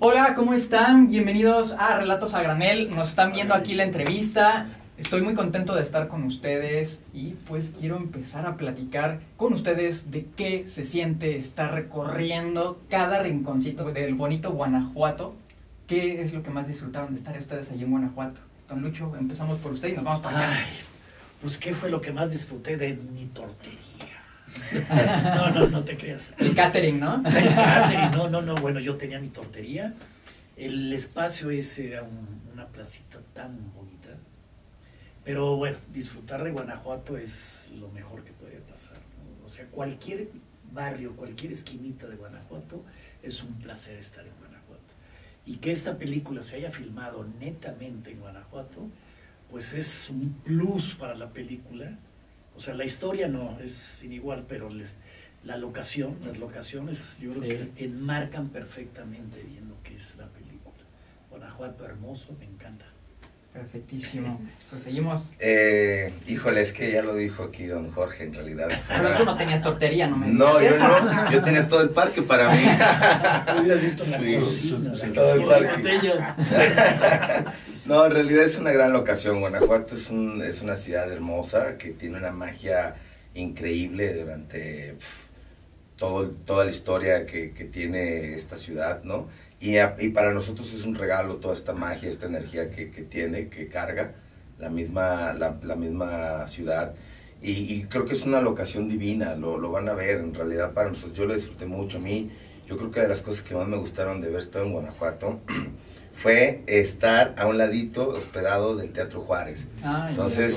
Hola, ¿cómo están? Bienvenidos a Relatos a Granel. Nos están viendo aquí la entrevista. Estoy muy contento de estar con ustedes y pues quiero empezar a platicar con ustedes de qué se siente estar recorriendo cada rinconcito del bonito Guanajuato. ¿Qué es lo que más disfrutaron de estar ustedes allí en Guanajuato? Don Lucho, empezamos por usted y nos vamos para acá. Ay, pues ¿qué fue lo que más disfruté de mi tortería? No te creas. El catering, ¿no? El catering, no, bueno, yo tenía mi tortería. El espacio ese era una placita tan bonita. Pero bueno, disfrutar de Guanajuato es lo mejor que puede pasar, ¿no? O sea, cualquier barrio, cualquier esquinita de Guanajuato es un placer estar en Guanajuato. Y que esta película se haya filmado netamente en Guanajuato, pues es un plus para la película. O sea, la historia no es sin igual, pero la locación, las locaciones, yo creo que enmarcan perfectamente bien lo que es la película. Guanajuato hermoso, me encanta. Perfectísimo. Pues seguimos. Híjole, es que ya lo dijo aquí don Jorge, en realidad. Pero tú no tenías tortería, ¿no me dices? No, yo tenía todo el parque para mí. Hubieras visto la cocina, todo el parque. botellas. No, en realidad es una gran locación. Guanajuato es una ciudad hermosa que tiene una magia increíble durante toda la historia que tiene esta ciudad, ¿no? Y para nosotros es un regalo toda esta magia, esta energía que tiene, que carga la misma ciudad. Y creo que es una locación divina, lo van a ver. En realidad para nosotros, yo lo disfruté mucho. A mí, yo creo que de las cosas que más me gustaron de haber estado en Guanajuato fue estar a un ladito hospedado del Teatro Juárez. Entonces,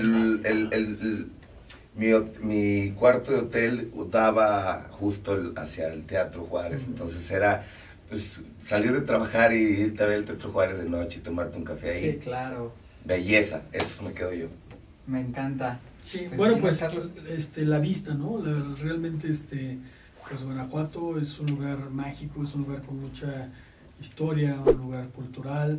mi cuarto de hotel daba justo hacia el Teatro Juárez. Entonces era pues salir de trabajar y irte a ver el Teatro Juárez de noche y tomarte un café ahí. Sí, claro. Belleza, eso me quedo yo. Me encanta. Sí, Pues bueno, sí, pues Carlos. la vista, ¿no? Realmente pues Guanajuato es un lugar mágico, es un lugar con mucha historia, un lugar cultural,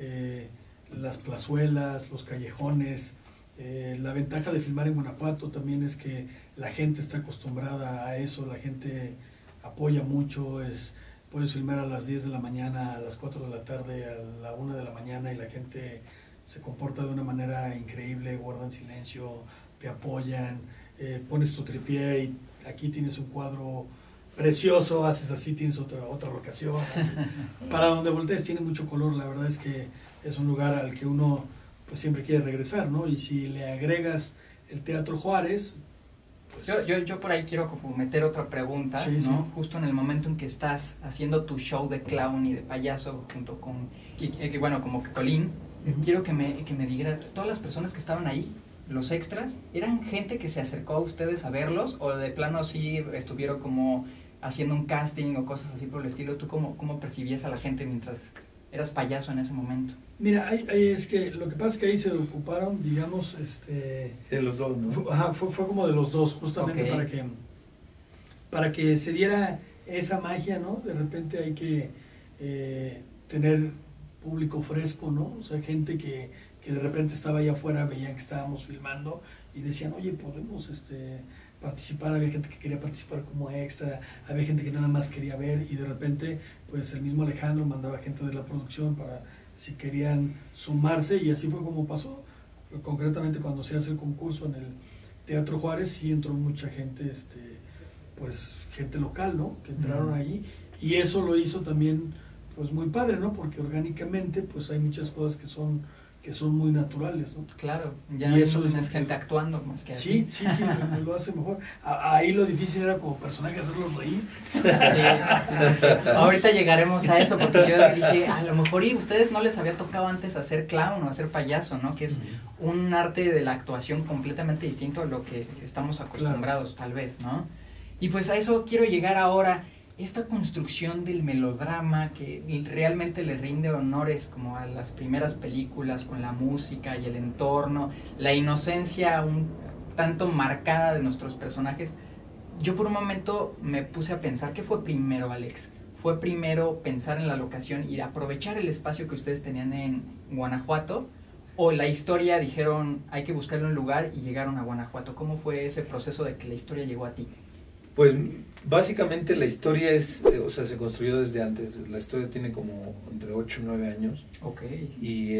las plazuelas, los callejones. La ventaja de filmar en Guanajuato también es que la gente está acostumbrada a eso, la gente apoya mucho, puedes filmar a las 10 de la mañana, a las 4 de la tarde, a la 1 de la mañana y la gente se comporta de una manera increíble, guardan silencio, te apoyan, pones tu tripié y aquí tienes un cuadro precioso, haces así, tienes otra locación. Así. Para donde voltees tiene mucho color, la verdad es que es un lugar al que uno pues siempre quiere regresar, ¿no? Y si le agregas el Teatro Juárez... Pues, yo por ahí quiero como meter otra pregunta, sí, ¿no? sí. Justo en el momento en que estás haciendo tu show de clown y de payaso junto con, bueno, como Colín, quiero que me digas, todas las personas que estaban ahí, los extras, ¿eran gente que se acercó a ustedes a verlos o de plano sí estuvieron como haciendo un casting o cosas así por el estilo? ¿Tú cómo percibías a la gente mientras eras payaso en ese momento? Mira, ahí es que lo que pasa es que ahí se ocuparon, digamos, De los dos, ¿no? Fue como de los dos, justamente Okay. para que se diera esa magia, ¿no? De repente hay que tener público fresco, ¿no? O sea, gente que de repente estaba allá afuera, veían que estábamos filmando y decían, oye, podemos participar. Había gente que quería participar como extra, había gente que nada más quería ver y de repente, pues el mismo Alejandro mandaba gente de la producción para si querían sumarse y así fue como pasó. Concretamente cuando se hace el concurso en el Teatro Juárez, sí entró mucha gente, pues gente local, ¿no? Que entraron ahí y eso lo hizo también pues muy padre, ¿no? Porque orgánicamente pues hay muchas cosas que son muy naturales, ¿no? Claro, ya y no eso tienes es gente actuando más que sí, así. sí, lo hace mejor. Ahí lo difícil era como personaje hacerlos reír. Sí. Ahorita llegaremos a eso porque yo dije, a lo mejor y ustedes no les había tocado antes hacer clown o hacer payaso, ¿no? Que es un arte de la actuación completamente distinto a lo que estamos acostumbrados, tal vez, ¿no? Y pues a eso quiero llegar ahora. Esta construcción del melodrama que realmente le rinde honores como a las primeras películas con la música y el entorno, la inocencia un tanto marcada de nuestros personajes. Yo por un momento me puse a pensar, ¿qué fue primero, Alex? ¿Fue primero pensar en la locación y aprovechar el espacio que ustedes tenían en Guanajuato? ¿O la historia dijeron, hay que buscarle un lugar y llegaron a Guanajuato? ¿Cómo fue ese proceso de que la historia llegó a ti? Pues básicamente la historia es, o sea, se construyó desde antes. La historia tiene como entre 8 y 9 años. Ok. Y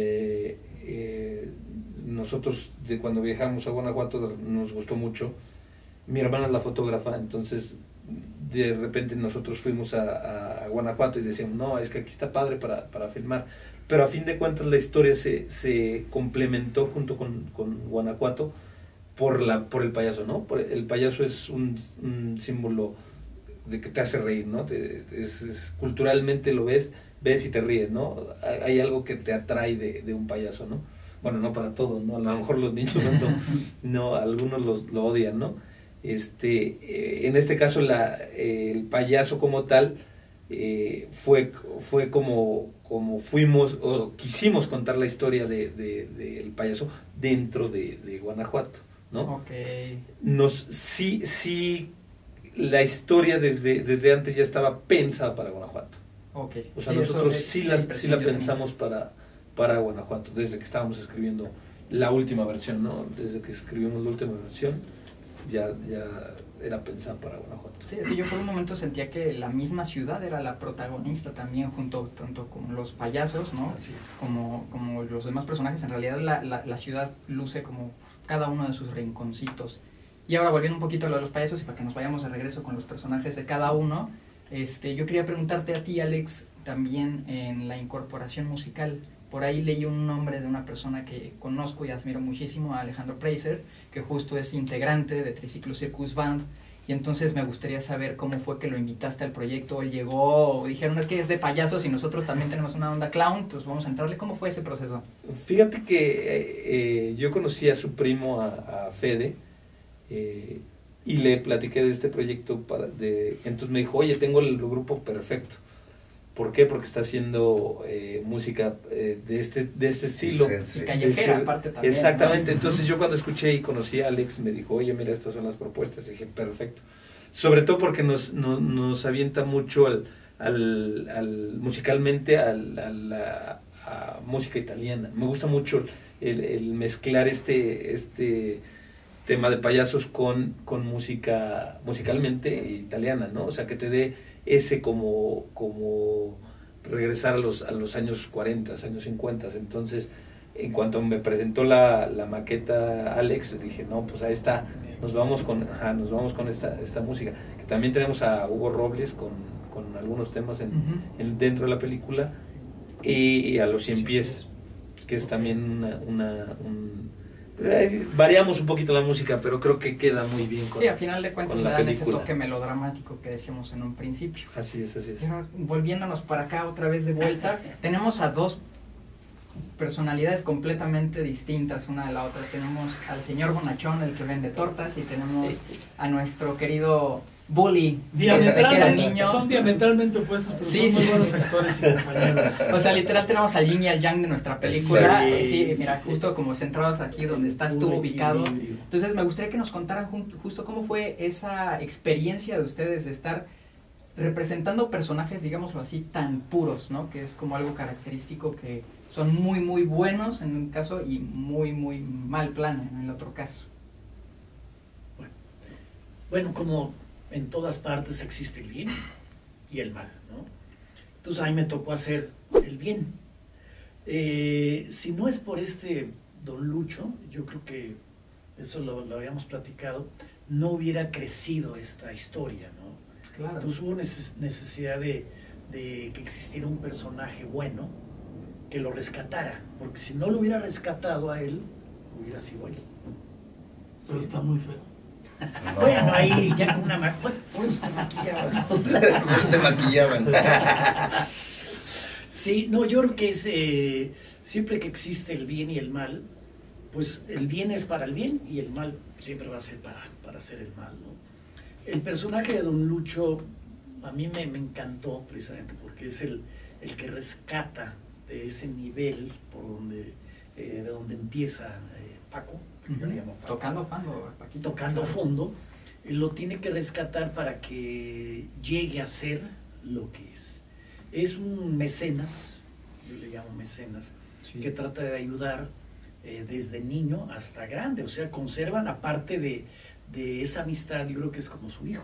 nosotros, de cuando viajamos a Guanajuato, nos gustó mucho. Mi hermana es la fotógrafa, entonces de repente nosotros fuimos a Guanajuato y decíamos, no, es que aquí está padre para filmar. Pero a fin de cuentas la historia se complementó junto con Guanajuato por el payaso, ¿no? El payaso es un símbolo de que te hace reír, ¿no? Culturalmente lo ves y te ríes, ¿no? Hay algo que te atrae de un payaso, ¿no? Bueno, no para todos, ¿no? A lo mejor los niños no algunos lo odian, ¿no? En este caso el payaso como tal fue como fuimos o quisimos contar la historia del payaso dentro de Guanajuato, ¿no? Okay. Sí, la historia desde antes ya estaba pensada para Guanajuato. Okay. O sea, sí, nosotros sí la pensamos para Guanajuato, desde que estábamos escribiendo la última versión, ¿no? Desde que escribimos la última versión, ya era pensada para Guanajuato. Sí, es que yo por un momento sentía que la misma ciudad era la protagonista también, tanto como los payasos, ¿no? Así es. Como los demás personajes. En realidad la ciudad luce como cada uno de sus rinconcitos. Y ahora volviendo un poquito a lo de los payasos y para que nos vayamos de regreso con los personajes de cada uno, yo quería preguntarte a ti, Alex, también en la incorporación musical. Por ahí leí un nombre de una persona que conozco y admiro muchísimo, a Alejandro Preiser, que justo es integrante de Triciclo Circus Band. Y entonces me gustaría saber cómo fue que lo invitaste al proyecto. Él llegó, dijeron, es que es de payasos y nosotros también tenemos una onda clown, pues vamos a entrarle. ¿Cómo fue ese proceso? Fíjate que yo conocí a su primo, a Fede, y le platiqué de este proyecto. Entonces me dijo, oye, tengo el grupo perfecto. ¿Por qué? Porque está haciendo música de este estilo. Y callejera, aparte también. Exactamente. Entonces yo cuando escuché y conocí a Alex, me dijo, oye, mira, estas son las propuestas. Y dije, perfecto. Sobre todo porque nos avienta mucho musicalmente a música italiana. Me gusta mucho el mezclar este tema de payasos con música musicalmente italiana, ¿no? O sea, que te dé ese como regresar a los años 40, años 50. Entonces, en cuanto me presentó la maqueta Alex, dije, no, pues ahí está, nos vamos con esta música. Que también tenemos a Hugo Robles con algunos temas dentro de la película, y a Los Cien Pies, que es también variamos un poquito la música, pero creo que queda muy bien con, sí, a final de cuentas le dan ese película. toque melodramático que decíamos en un principio. Así es. Pero volviéndonos para acá otra vez de vuelta, tenemos a dos personalidades completamente distintas una de la otra. Tenemos al señor Bonachón, el que vende tortas, y tenemos a nuestro querido Bully, desde que era niño. Son diametralmente opuestos, pero Sí, son sí. muy buenos actores y compañeros. O sea, literal tenemos al yin y al yang de nuestra película. Sí, Sí, mira, sí. justo como centrados aquí donde estás tú Un ubicado. equilibrio. Entonces me gustaría que nos contaran justo cómo fue esa experiencia de ustedes de estar representando personajes, digámoslo así, tan puros, ¿no? Que es como algo característico, que son muy, muy buenos en un caso y muy, muy mal plan en el otro caso. Bueno, como en todas partes existe el bien y el mal, ¿no? Entonces a mí me tocó hacer el bien. Si no es por don Lucho, yo creo que eso lo habíamos platicado, no hubiera crecido esta historia, ¿no? Claro. Entonces hubo necesidad de que existiera un personaje bueno que lo rescatara, porque si no lo hubiera rescatado a él, hubiera sido él. Pero está muy feo. No. Bueno, ahí ya con una por eso te maquillabas. Te maquillaban. Sí, no, yo creo que es siempre que existe el bien y el mal, pues el bien es para el bien y el mal siempre va a ser para hacer el mal, ¿no? El personaje de Don Lucho a mí me encantó precisamente porque es el que rescata de ese nivel de donde empieza Paco. Yo le llamo Paco. Tocando fondo, Paquito. Tocando fondo, lo tiene que rescatar para que llegue a ser lo que es. Es un mecenas, yo le llamo mecenas, Sí. que trata de ayudar desde niño hasta grande, o sea, conservan, aparte de esa amistad, yo creo que es como su hijo,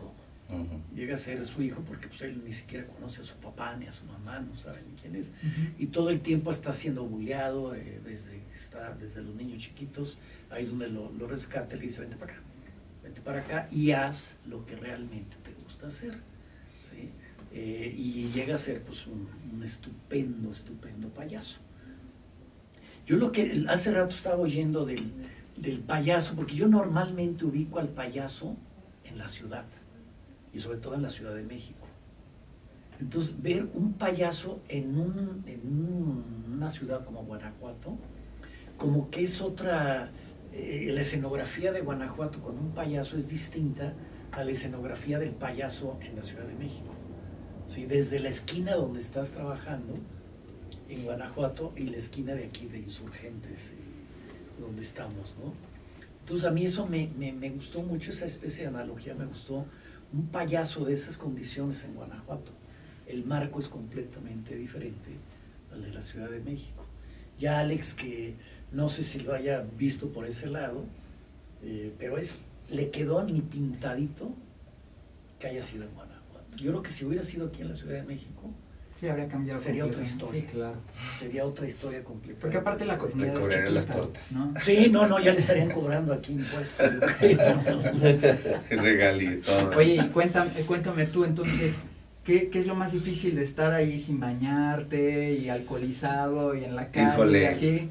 Llega a ser su hijo porque pues él ni siquiera conoce a su papá ni a su mamá, no sabe ni quién es. Y todo el tiempo está siendo bulleado desde los niños chiquitos. Ahí es donde lo rescata y le dice, vente para acá y haz lo que realmente te gusta hacer. ¿Sí? Y llega a ser pues un estupendo payaso. Yo lo que hace rato estaba oyendo del payaso, porque yo normalmente ubico al payaso en la ciudad, y sobre todo en la Ciudad de México. Entonces, ver un payaso en una ciudad como Guanajuato, como que es otra, la escenografía de Guanajuato con un payaso es distinta a la escenografía del payaso en la Ciudad de México. ¿Sí? Desde la esquina donde estás trabajando, en Guanajuato, y la esquina de aquí de Insurgentes, donde estamos, ¿no? Entonces a mí eso me gustó mucho, esa especie de analogía me gustó, un payaso de esas condiciones en Guanajuato. El marco es completamente diferente al de la Ciudad de México. Ya Alex, que no sé si lo haya visto por ese lado, pero le quedó ni pintadito que haya sido en Guanajuato. Yo creo que si hubiera sido aquí en la Ciudad de México, sí, habría cambiado. Sería otra historia. Sí, claro. Sería otra historia completa. Porque aparte la comunidad es chiquita, las tortas. ¿no? Sí, no, ya le estarían cobrando aquí impuestos, yo creo. Regalito. Oye, y cuéntame tú entonces, ¿qué es lo más difícil de estar ahí sin bañarte y alcoholizado y en la calle? Híjole, y así?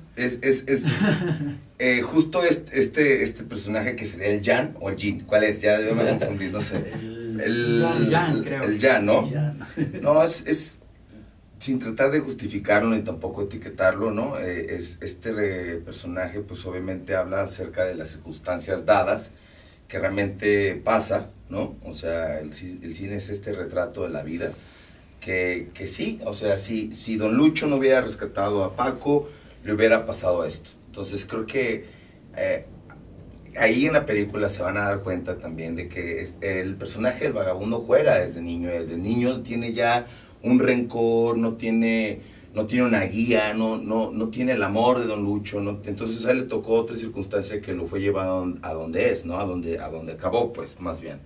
Justo este personaje que sería el Jan o el Jin, ¿cuál es? Ya me confundir, no sé. El Jan, creo. El Jan, ¿no? Jan. No, es sin tratar de justificarlo ni tampoco etiquetarlo, ¿no? Este personaje pues obviamente habla acerca de las circunstancias dadas que realmente pasa, ¿no? O sea, el cine es este retrato de la vida que sí, o sea, si Don Lucho no hubiera rescatado a Paco, le hubiera pasado esto. Entonces creo que ahí en la película se van a dar cuenta también de que el personaje del vagabundo juega desde niño tiene ya un rencor, no tiene una guía, no tiene el amor de Don Lucho, entonces a él le tocó otra circunstancia que lo fue llevado a donde es, ¿no? A donde acabó, pues, más bien.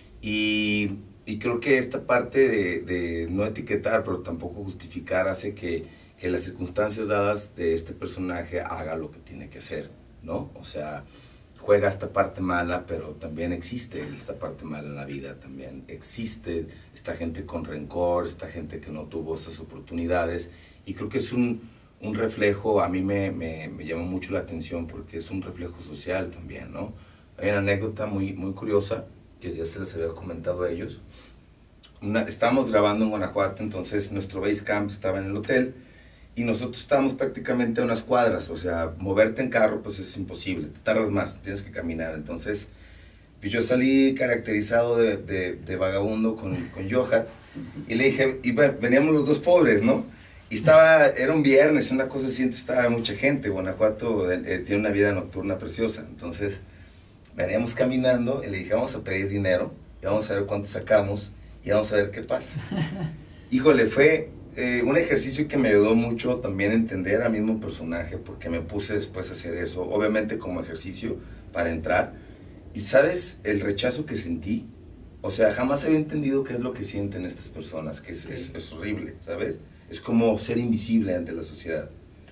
Y creo que esta parte de no etiquetar, pero tampoco justificar, hace que las circunstancias dadas de este personaje haga lo que tiene que hacer, ¿no? O sea, juega esta parte mala, pero también existe esta parte mala en la vida, también existe esta gente con rencor, esta gente que no tuvo esas oportunidades, y creo que es un reflejo, a mí me llama mucho la atención porque es un reflejo social también, ¿no? Hay una anécdota muy curiosa, que ya se les había comentado a ellos. Estábamos grabando en Guanajuato, entonces nuestro base camp estaba en el hotel, y nosotros estábamos prácticamente a unas cuadras, o sea, moverte en carro pues es imposible, te tardas más, tienes que caminar. Entonces, pues yo salí caracterizado de vagabundo con Johan, y le dije, y veníamos los dos pobres, ¿no? Y era un viernes, una cosa así, entonces estaba mucha gente. Guanajuato tiene una vida nocturna preciosa, entonces veníamos caminando, y le dije, vamos a pedir dinero, y vamos a ver cuánto sacamos, y vamos a ver qué pasa. Híjole, fue un ejercicio que me ayudó mucho también a entender al mismo personaje, porque me puse después a hacer eso, obviamente como ejercicio para entrar. Y ¿sabes el rechazo que sentí? O sea, jamás había entendido qué es lo que sienten estas personas, que es horrible, ¿sabes? Es como ser invisible ante la sociedad.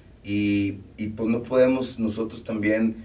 Y pues no podemos nosotros también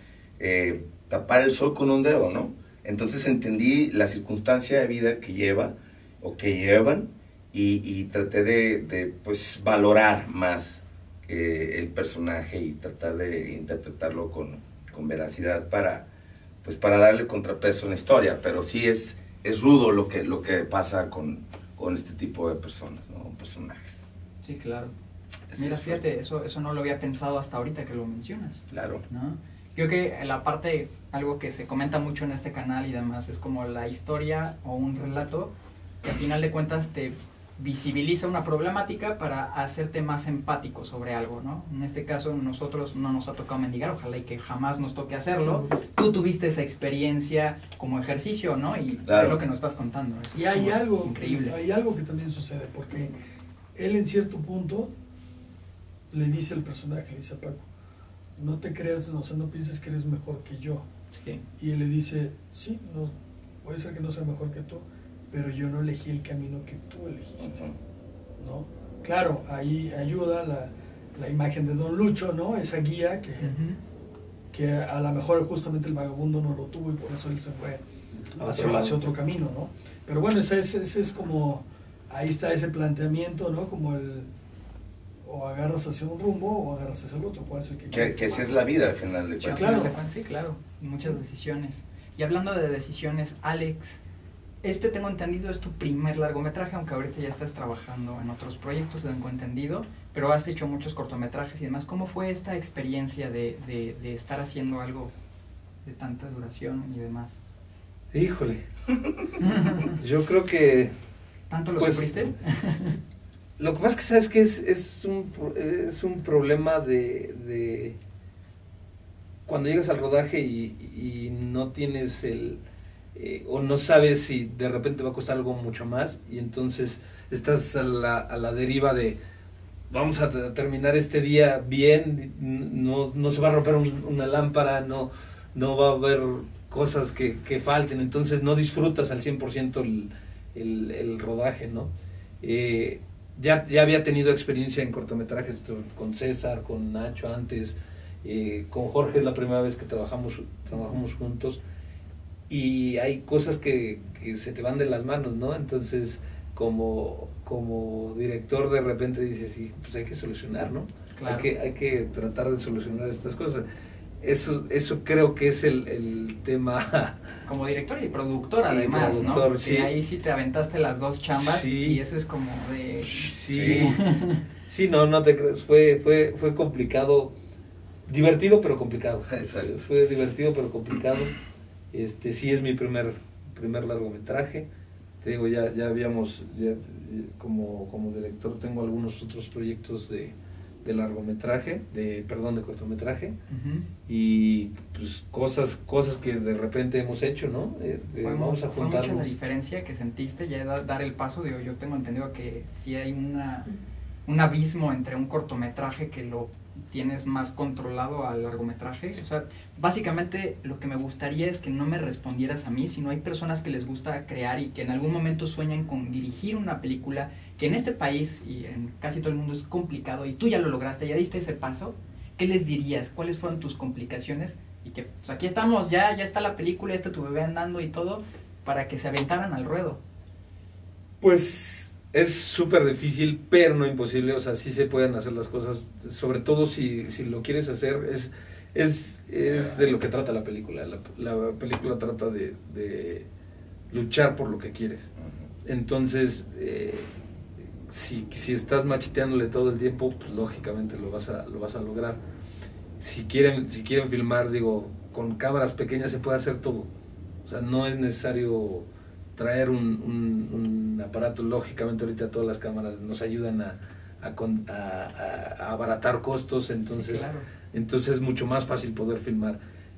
tapar el sol con un dedo, ¿no? Entonces entendí la circunstancia de vida que lleva o que llevan, y traté de pues valorar más el personaje y tratar de interpretarlo con veracidad para darle contrapeso en la historia. Pero sí es rudo lo que pasa con este tipo de personas, ¿no? Personajes. Sí, claro. Mira, fíjate, eso no lo había pensado hasta ahorita que lo mencionas. Claro. ¿No? Creo que la parte, algo que se comenta mucho en este canal y demás, es como la historia o un relato que al final de cuentas te visibiliza una problemática para hacerte más empático sobre algo, ¿no? En este caso, nosotros no nos ha tocado mendigar, ojalá y que jamás nos toque hacerlo. Tú tuviste esa experiencia como ejercicio, ¿no? Y claro, es lo que nos estás contando. Y hay algo increíble. Hay algo que también sucede, porque él en cierto punto le dice al personaje, le dice a Paco, no te creas, o sea, no pienses que eres mejor que yo. Sí. Y él le dice, sí, no, puede ser que no sea mejor que tú, pero yo no elegí el camino que tú elegiste, Ujú. ¿no? Claro, ahí ayuda la imagen de Don Lucho, ¿no? Esa guía que a lo mejor justamente el vagabundo no lo tuvo y por eso él se fue hacia otro camino, ¿no? Pero bueno, ese es como, ahí está ese planteamiento, ¿no? Como o agarras hacia un rumbo o agarras hacia el otro. ¿Cuál es el Que esa es la vida al final de Sí, cuentas. claro. Sí, claro, muchas decisiones. Y hablando de decisiones, Alex, tengo entendido es tu primer largometraje, aunque ahorita ya estás trabajando en otros proyectos, tengo entendido, pero has hecho muchos cortometrajes y demás. ¿Cómo fue esta experiencia de estar haciendo algo de tanta duración y demás? Híjole, yo creo que... ¿Tanto lo Pues, sufriste? Lo que pasa es que sabes que es un problema de cuando llegas al rodaje y no tienes o no sabes si de repente va a costar algo mucho más y entonces estás a la deriva de vamos a terminar este día bien, no se va a romper una lámpara, no va a haber cosas que falten, entonces no disfrutas al 100% el rodaje, ¿no? Ya había tenido experiencia en cortometrajes con César, con Nacho antes, con Jorge es la primera vez que trabajamos juntos y hay cosas que se te van de las manos, ¿no? Entonces como director de repente dices, sí, pues hay que solucionar, ¿no? Claro. Hay que tratar de solucionar estas cosas. Eso creo que es el tema. Como director y productor además, ¿no? Porque sí. ahí sí te aventaste las dos chambas Sí. y eso es como de... Sí, sí, no te crees, fue complicado, divertido pero complicado. Exacto. Fue divertido pero complicado. Sí es mi primer largometraje. Te digo, ya habíamos, como director tengo algunos otros proyectos de largometraje, de cortometraje, Uh-huh. y pues cosas que de repente hemos hecho, ¿no? Vamos a ¿Fue mucha la juntarnos. diferencia que sentiste ya dar el paso? Digo, yo tengo entendido que sí hay un abismo entre un cortometraje que lo tienes más controlado al largometraje. O sea, básicamente lo que me gustaría es que no me respondieras a mí, sino hay personas que les gusta crear y que en algún momento sueñan con dirigir una película que en este país y en casi todo el mundo es complicado y tú ya lo lograste, ya diste ese paso. ¿Qué les dirías? ¿Cuáles fueron tus complicaciones? Y que pues aquí estamos, ya está la película, tu bebé andando y todo, para que se aventaran al ruedo. Pues es súper difícil, pero no imposible, o sea, sí se pueden hacer las cosas, sobre todo si lo quieres hacer, es de lo que trata la película. La película trata de luchar por lo que quieres. Entonces, si estás macheteándole todo el tiempo, pues lógicamente lo vas a lograr. Si quieren filmar, digo, con cámaras pequeñas se puede hacer todo. O sea, no es necesario traer un aparato. Lógicamente ahorita todas las cámaras nos ayudan a abaratar costos, entonces, Sí, claro. Entonces es mucho más fácil poder filmar.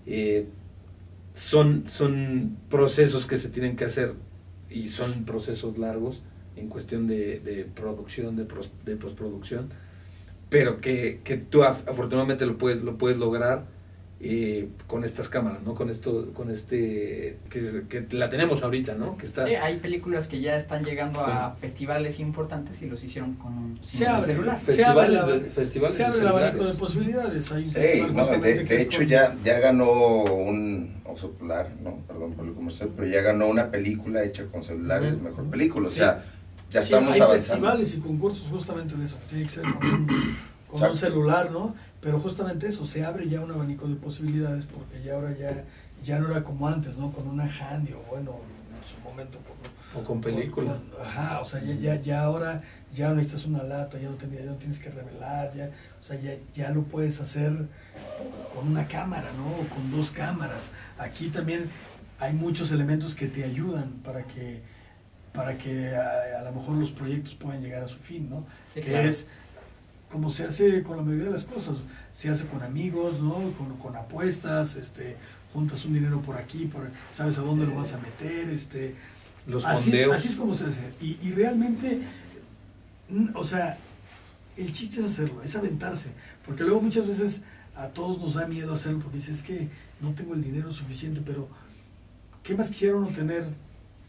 Son procesos que se tienen que hacer y son procesos largos en cuestión de producción, de postproducción, pero que tú afortunadamente lo puedes lograr con estas cámaras, ¿no? Que la tenemos ahorita, ¿no? Que está... Sí, hay películas que ya están llegando a festivales importantes y los hicieron con un celular. Se abre el celulares. abanico de posibilidades. Hay un Sí, festival no, justamente que de es hecho con- ya ganó un oso polar, no, perdón por lo comercial, pero ya ganó una película hecha con celulares, Ujú. mejor película, o Sí. sea, ya Sí, estamos hay avanzando. festivales y concursos justamente de eso. Tiene que ser con un celular, ¿no? Pero justamente eso, se abre ya un abanico de posibilidades porque ya ahora ya no era como antes, ¿no? Con una handy o bueno, en su momento O con película. Ajá, o sea, ya ahora ya no necesitas una lata, ya no tienes que revelar, o sea, ya lo puedes hacer con una cámara, ¿no? O con dos cámaras. Aquí también hay muchos elementos que te ayudan para que a lo mejor los proyectos puedan llegar a su fin, ¿no? Sí, Que claro. es como se hace con la mayoría de las cosas, se hace con amigos, ¿no? Con apuestas, juntas un dinero por aquí, sabes a dónde lo vas a meter, Los así fondeos. es como se hace. Y realmente, o sea, el chiste es hacerlo, es aventarse, porque luego muchas veces a todos nos da miedo hacerlo porque dices, es que no tengo el dinero suficiente, pero ¿qué más quisiera uno tener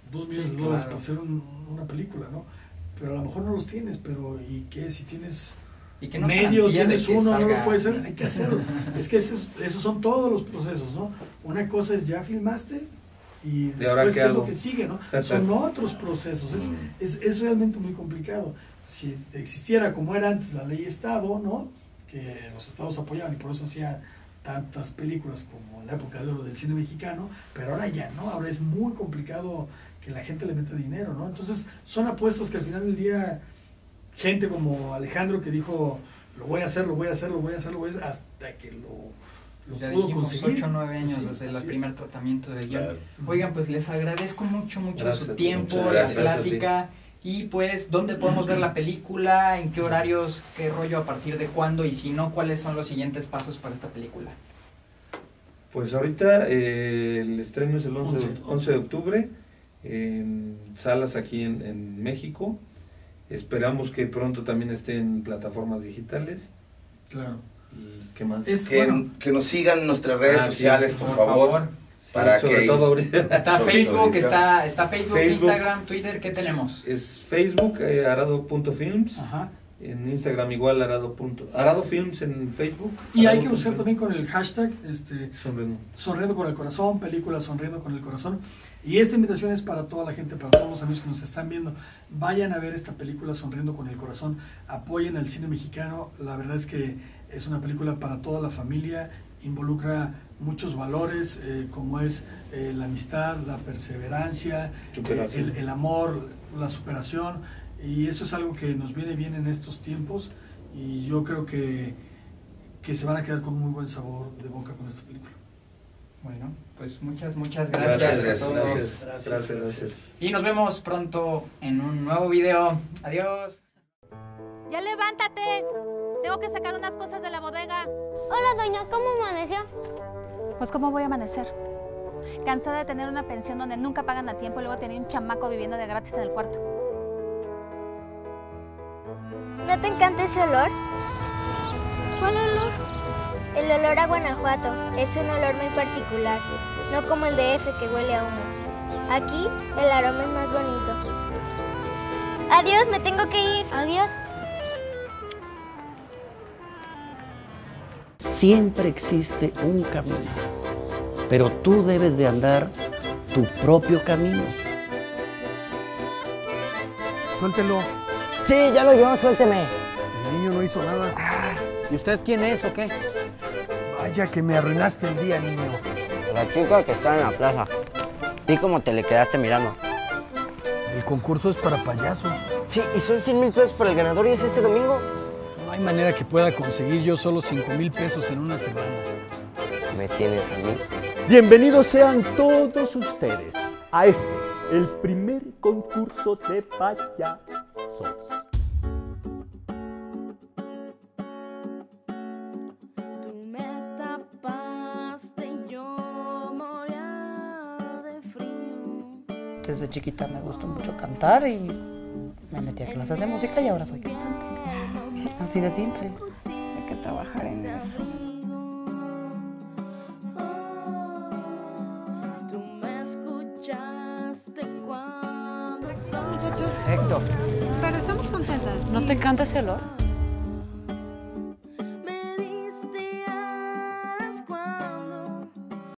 $2 millones Sí, para claro. hacer una película, ¿no? Pero a lo mejor no los tienes, pero ¿y qué? Si tienes Y que no es medio, garantía de tienes que uno, no salga. lo puedes hacer, hay que hacerlo. Es que esos son todos los procesos, ¿no? Una cosa es ya filmaste y ¿Y ahora después qué qué es hago? lo que sigue, ¿no? Son otros procesos, es realmente muy complicado. Si existiera como era antes la ley Estado, ¿no? Que los estados apoyaban y por eso hacía tantas películas como en la época de oro del cine mexicano, pero ahora ya no, ahora es muy complicado que la gente le meta dinero, ¿no? Entonces son apuestas que al final del día, gente como Alejandro que dijo, lo voy a hacer, hasta que lo Ya pudo dijimos, conseguir. 8 o 9 años Sí, desde el así primer es. tratamiento de guión. Claro. Oigan, pues les agradezco mucho de Gracias a su ti, tiempo, muchas la gracias. plática. Y pues, ¿dónde podemos ver la película? ¿En qué horarios? ¿Qué rollo? ¿A partir de cuándo? Y si no, ¿cuáles son los siguientes pasos para esta película? Pues ahorita el estreno es el 11 de octubre en salas aquí en México. Esperamos que pronto también esté en plataformas digitales. Claro. ¿Y qué más? Que nos sigan en nuestras redes sí, sociales, por favor. Para sobre que todo ahorita. Está Sobre Facebook, todo, está Facebook, Facebook. Instagram, Twitter, ¿qué tenemos? Es Facebook, arado.films. Ajá. En Instagram igual Arado Films en Facebook. Y hay que Arado usar Films. también con el hashtag Sonriendo. Sonriendo con el Corazón, película Sonriendo con el Corazón. Y esta invitación es para toda la gente, para todos los amigos que nos están viendo. Vayan a ver esta película Sonriendo con el Corazón, apoyen al cine mexicano. La verdad es que es una película para toda la familia, involucra muchos valores como es la amistad, la perseverancia, Superación. el amor, la superación. Y eso es algo que nos viene bien en estos tiempos y yo creo que se van a quedar con muy buen sabor de boca con esta película. Bueno, pues muchas gracias a todos. Gracias. Y nos vemos pronto en un nuevo video. Adiós. ¡Ya levántate! Tengo que sacar unas cosas de la bodega. Hola, doña, ¿cómo amaneció? Pues, ¿cómo voy a amanecer? Cansada de tener una pensión donde nunca pagan a tiempo y luego tenía un chamaco viviendo de gratis en el cuarto. ¿No te encanta ese olor? ¿Cuál olor? El olor a Guanajuato. Es un olor muy particular, no como el de DF que huele a humo. Aquí el aroma es más bonito. Adiós, me tengo que ir. Adiós. Siempre existe un camino, pero tú debes de andar tu propio camino. Suéltelo. Sí, ya lo yo, suélteme. El niño no hizo nada. ¿Y usted quién es o qué? Vaya que me arruinaste el día, niño. La chica que está en la plaza. Vi cómo te le quedaste mirando. El concurso es para payasos. Sí, y son 100,000 pesos para el ganador y es este domingo. No hay manera que pueda conseguir yo solo 5,000 pesos en una semana. ¿Me tienes a mí? Bienvenidos sean todos ustedes a el primer concurso de payasos. Tú me tapaste y yo moría de frío. Desde chiquita me gustó mucho cantar y me metí a clases de música y ahora soy cantante. Así de simple. Hay que trabajar en eso. Tú me escuchaste cuando Perfecto. Pero estamos contentas. ¿No te encanta ese olor?